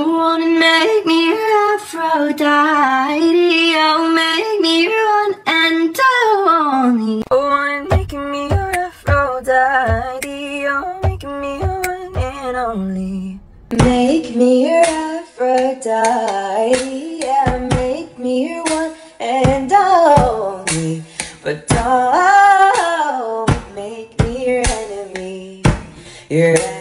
wanna make me your Aphrodite. Oh, make me your one and only. Oh, wanna make me your Aphrodite. Oh, making me your one and only. Make me your Aphrodite. Yeah, make me your one and only. But don't make me your enemy. Your